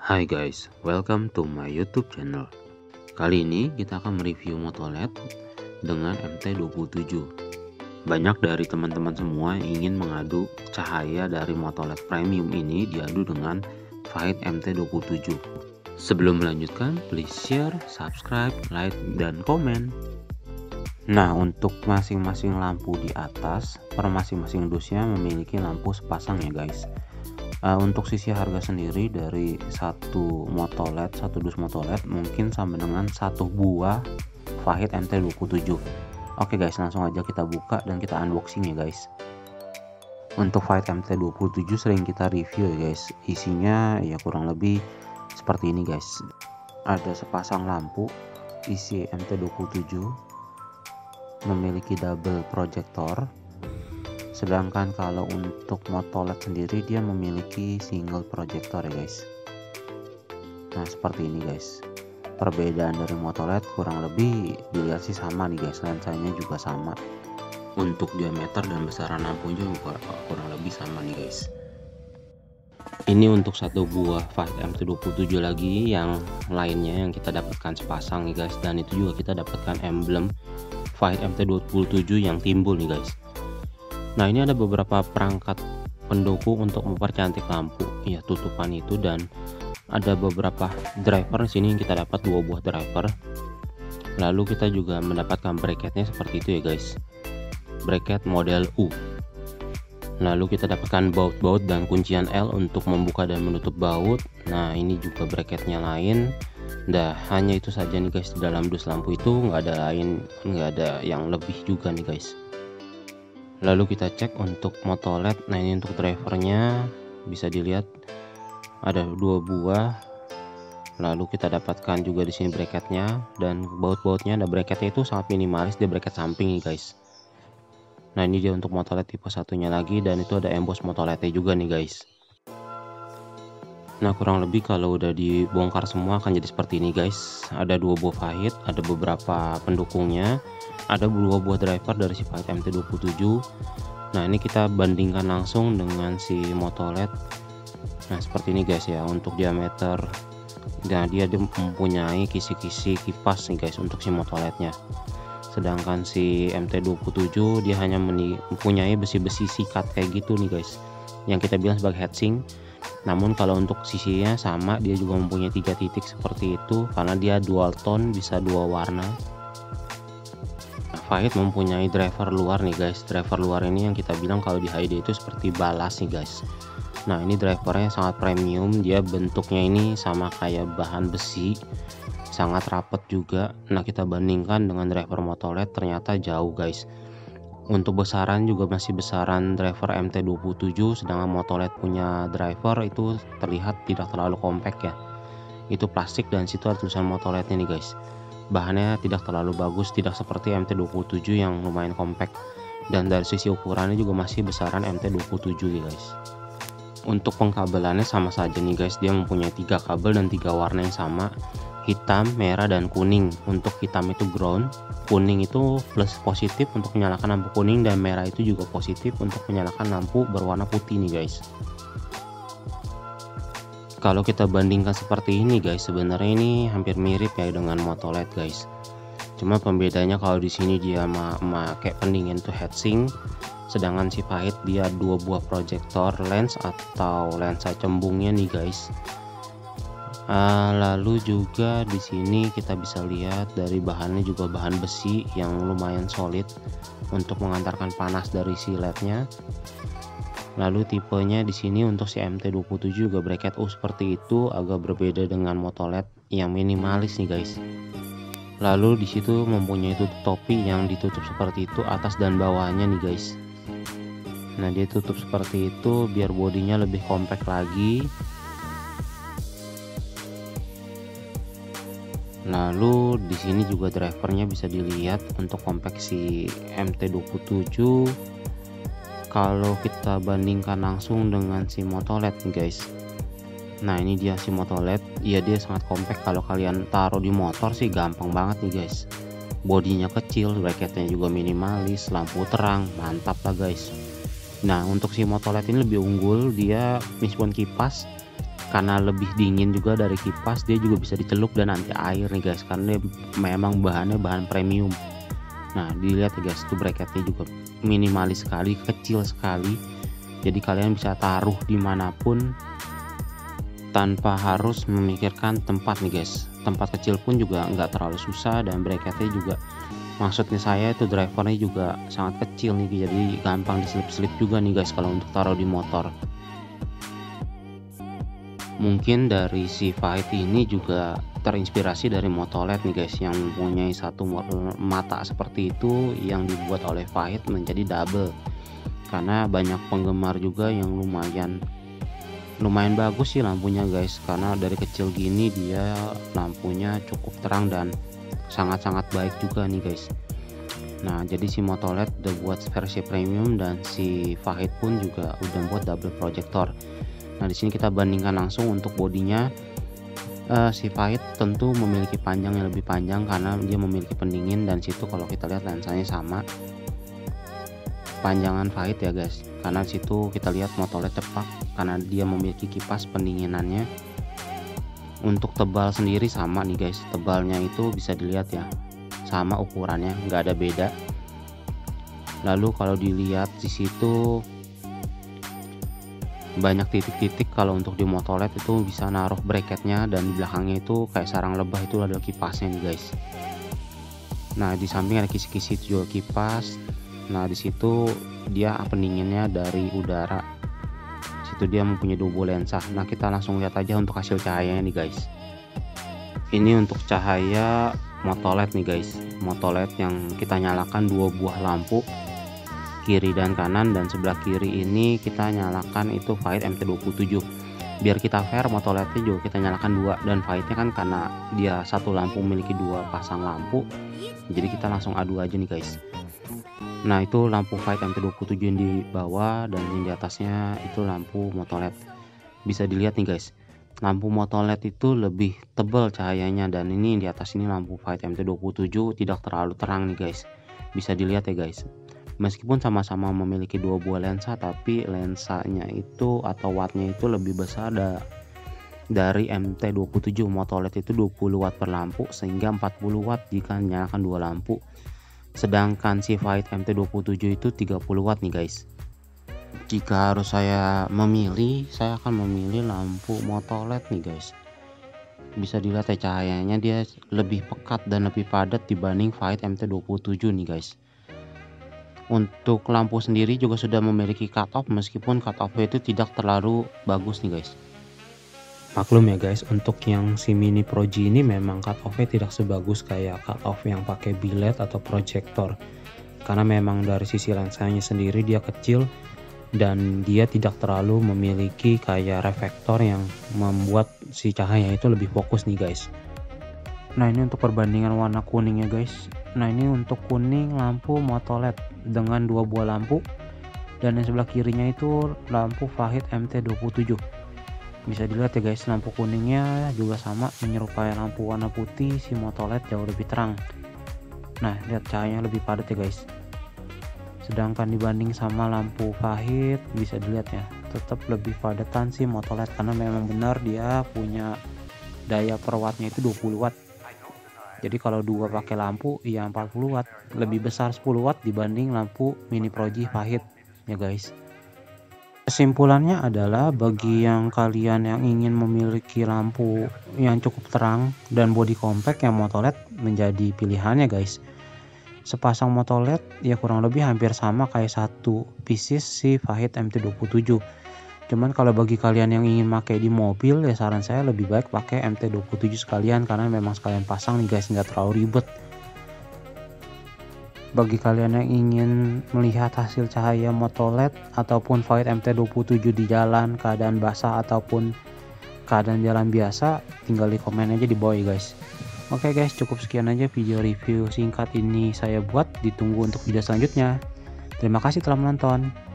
Hai guys, welcome to my YouTube channel. Kali ini kita akan mereview Motoled dengan MT27. Banyak dari teman-teman semua yang ingin mengadu cahaya dari Motoled premium ini diadu dengan Fahit MT27. Sebelum melanjutkan, please share, subscribe, like, dan komen. Nah, untuk masing-masing lampu di atas, per masing-masing dusnya memiliki lampu sepasang ya guys. Untuk sisi harga sendiri dari satu dus Motoled mungkin sama dengan satu buah Fahit MT27. Oke guys, langsung aja kita buka dan kita unboxing ya guys. Untuk Fahit MT27 sering kita review ya guys. Isinya ya kurang lebih seperti ini guys. Ada sepasang lampu isi MT27, memiliki double projector. Sedangkan kalau untuk Motoled sendiri dia memiliki single projector ya guys. Nah seperti ini guys. Perbedaan dari Motoled kurang lebih dilihat sih sama nih guys. Lensanya juga sama. Untuk diameter dan besaran lampunya juga kurang lebih sama nih guys. Ini untuk satu buah Fahit MT27 lagi, yang lainnya yang kita dapatkan sepasang nih guys. Dan itu juga kita dapatkan emblem Fahit MT27 yang timbul nih guys. Nah ini ada beberapa perangkat pendukung untuk mempercantik lampu ya, tutupan itu, dan ada beberapa driver di sini. Kita dapat dua buah driver. Lalu kita juga mendapatkan bracketnya seperti itu ya guys, bracket model U. Lalu kita dapatkan baut-baut dan kuncian L untuk membuka dan menutup baut. Nah ini juga bracketnya lain. Nah hanya itu saja nih guys, di dalam dus lampu itu nggak ada yang lebih juga nih guys. Lalu kita cek untuk Motoled. Nah ini untuk drivernya bisa dilihat ada dua buah. Lalu kita dapatkan juga di sini bracketnya, dan baut-bautnya ada bracketnya itu sangat minimalis, dia bracket samping nih guys. Nah ini dia untuk Motoled tipe satunya lagi, dan itu ada emboss Motolednya juga nih guys. Nah kurang lebih kalau udah dibongkar semua akan jadi seperti ini guys. Ada dua buah Fahit, ada beberapa pendukungnya, ada dua buah driver dari si Fahit MT27. Nah ini kita bandingkan langsung dengan si Motoled. Nah seperti ini guys ya untuk diameter. Nah dia mempunyai kisi-kisi kipas nih guys untuk si Motolednya. Sedangkan si MT27 dia hanya mempunyai besi-besi sikat kayak gitu nih guys, yang kita bilang sebagai heatsink. Namun kalau untuk sisinya sama, dia juga mempunyai 3 titik seperti itu karena dia dual tone, bisa dua warna. Nah, Fahit mempunyai driver luar nih guys. Driver luar ini yang kita bilang kalau di HD itu seperti balas nih guys. Nah ini drivernya sangat premium, dia bentuknya ini sama kayak bahan besi, sangat rapet juga. Nah kita bandingkan dengan driver Motoled ternyata jauh guys. Untuk besaran juga masih besaran driver MT27, sedangkan Motoled punya driver itu terlihat tidak terlalu compact ya. Itu plastik dan situ ada tulisan Motolednya nih guys. Bahannya tidak terlalu bagus, tidak seperti MT27 yang lumayan compact. Dan dari sisi ukurannya juga masih besaran MT27 ya guys. Untuk pengkabelannya sama saja nih guys, dia mempunyai 3 kabel dan 3 warna yang sama, hitam, merah, dan kuning. Untuk hitam itu ground, kuning itu plus positif untuk menyalakan lampu kuning, dan merah itu juga positif untuk menyalakan lampu berwarna putih nih guys. Kalau kita bandingkan seperti ini guys, sebenarnya ini hampir mirip ya dengan Motoled guys. Cuma pembedanya kalau di sini dia memakai pendingin tuh heatsink, sedangkan si Fahit dia dua buah proyektor lens atau lensa cembungnya nih guys. Lalu juga di sini kita bisa lihat dari bahannya juga bahan besi yang lumayan solid untuk mengantarkan panas dari si LED-nya. Lalu tipenya di sini untuk si MT27 juga bracket U seperti itu, agak berbeda dengan Motoled yang minimalis nih guys. Lalu di situ mempunyai tutup topi yang ditutup seperti itu atas dan bawahnya nih guys. Nah dia tutup seperti itu biar bodinya lebih compact lagi. Lalu di sini juga drivernya bisa dilihat untuk compact si MT27. Kalau kita bandingkan langsung dengan si Motoled nih guys. Nah ini dia si Motoled, ya dia sangat compact. Kalau kalian taruh di motor sih gampang banget nih guys. Bodinya kecil, bracketnya juga minimalis, lampu terang, mantap lah guys. Nah untuk si Motoled ini lebih unggul, dia meskipun kipas karena lebih dingin juga dari kipas, dia juga bisa dicelup dan anti air nih guys, karena dia memang bahannya bahan premium. Nah dilihat ya guys, itu bracketnya juga minimalis sekali, kecil sekali, jadi kalian bisa taruh dimanapun tanpa harus memikirkan tempat nih guys. Tempat kecil pun juga nggak terlalu susah, dan bracketnya juga, maksudnya saya itu drivernya juga sangat kecil nih, jadi gampang diselip-selip juga nih guys kalau untuk taruh di motor. Mungkin dari si Fahit ini juga terinspirasi dari Motolet nih guys, yang mempunyai satu mata seperti itu yang dibuat oleh Fahit menjadi double, karena banyak penggemar juga yang lumayan bagus sih lampunya guys, karena dari kecil gini dia lampunya cukup terang dan sangat-sangat baik juga nih guys. Nah jadi si Motolet udah buat versi premium, dan si Fahit pun juga udah buat double projector. Nah di sini kita bandingkan langsung untuk bodinya. Si Fahit tentu memiliki panjang yang lebih panjang karena dia memiliki pendingin, dan situ kalau kita lihat lensanya sama panjangan Fahit ya guys, karena situ kita lihat Motolet cepak karena dia memiliki kipas pendinginannya. Untuk tebal sendiri sama nih guys, tebalnya itu bisa dilihat ya, sama ukurannya, nggak ada beda. Lalu kalau dilihat di situ banyak titik-titik, kalau untuk di Motolet itu bisa naruh bracketnya, dan di belakangnya itu kayak sarang lebah itu adalah kipasnya nih guys. Nah di samping ada kisi-kisi juga kipas. Nah di situ dia pendinginnya dari udara, situ dia mempunyai double lensa. Nah kita langsung lihat aja untuk hasil cahayanya nih guys. Ini untuk cahaya Motolet nih guys, Motolet yang kita nyalakan dua buah lampu, kiri dan kanan, dan sebelah kiri ini kita nyalakan itu Fahit MT27. Biar kita fair, Motoletnya juga kita nyalakan dua, dan Fahitnya kan karena dia satu lampu memiliki dua pasang lampu, jadi kita langsung adu aja nih guys. Nah itu lampu Fahit MT27 yang di bawah, dan yang di atasnya itu lampu Motolet. Bisa dilihat nih guys, lampu Motolet itu lebih tebal cahayanya, dan ini di atas ini lampu Fahit MT27 tidak terlalu terang nih guys. Bisa dilihat ya guys, meskipun sama-sama memiliki dua buah lensa, tapi lensanya itu atau wattnya itu lebih besar dari MT27. Motolet itu 20 watt per lampu, sehingga 40 watt jika menyalakan dua lampu, sedangkan si Fahit MT27 itu 30 watt nih guys. Jika harus saya memilih, saya akan memilih lampu Motolet nih guys. Bisa dilihat ya, cahayanya dia lebih pekat dan lebih padat dibanding Fahit MT27 nih guys. Untuk lampu sendiri juga sudah memiliki cut off, meskipun cut off itu tidak terlalu bagus nih guys. Maklum ya guys, untuk yang si Mini Pro G ini memang cut off-nya tidak sebagus kayak cut off yang pakai biled atau proyektor, karena memang dari sisi lensanya sendiri dia kecil, dan dia tidak terlalu memiliki kayak reflektor yang membuat si cahaya itu lebih fokus nih guys. Nah ini untuk perbandingan warna kuningnya guys. Nah ini untuk kuning lampu Motolet dengan dua buah lampu, dan yang sebelah kirinya itu lampu Fahit MT27. Bisa dilihat ya guys, lampu kuningnya juga sama menyerupai lampu warna putih si Motolet, jauh lebih terang. Nah lihat cahayanya lebih padat ya guys. Sedangkan dibanding sama lampu Fahit, bisa dilihat ya, tetap lebih padatan si Motolet, karena memang benar dia punya daya per wattnya itu 20 watt. Jadi kalau dua pakai lampu ya 40 watt, lebih besar 10 watt dibanding lampu Mini Pro G Fahit ya guys. Kesimpulannya adalah bagi yang kalian yang ingin memiliki lampu yang cukup terang dan body compact, yang Motolet menjadi pilihannya guys. Sepasang Motolet ya kurang lebih hampir sama kayak satu pieces si Fahit MT27. Cuman kalau bagi kalian yang ingin pakai di mobil, ya saran saya lebih baik pakai MT27 sekalian, karena memang sekalian pasang nih guys, nggak terlalu ribet. Bagi kalian yang ingin melihat hasil cahaya Motolet ataupun Fahit MT27 di jalan, keadaan basah ataupun keadaan jalan biasa, tinggal di komen aja di bawah ya guys. Oke guys, cukup sekian aja video review singkat ini saya buat. Ditunggu untuk video selanjutnya. Terima kasih telah menonton.